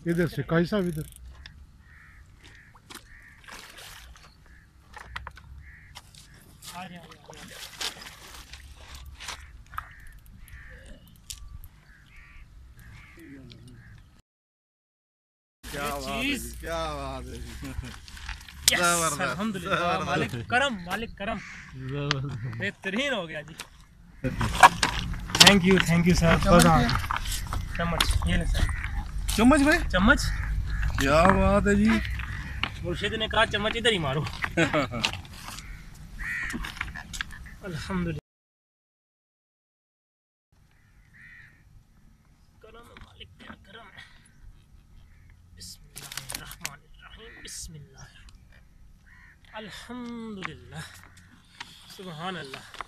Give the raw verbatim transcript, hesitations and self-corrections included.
इधर से काई साहब इधर। क्या चीज, क्या बात है। अल्हम्दुलिल्लाह, मालिक करम, मालिक करम, बेहतरीन हो गया जी। Thank you thank you sir. चम्मच ये ले सर। चम्मच में चम्मच, क्या बात है जी। मुर्शिद ने कहा चम्मच इधर ही मारो। अल्हम्दुलिल्लाह, करम है मालिक, तेरा करम है। बिस्मिल्लाहिर्रहमानिर्रहीम, बिस्मिल्लाह, अल्हम्दुलिल्लाह, सुभान अल्लाह।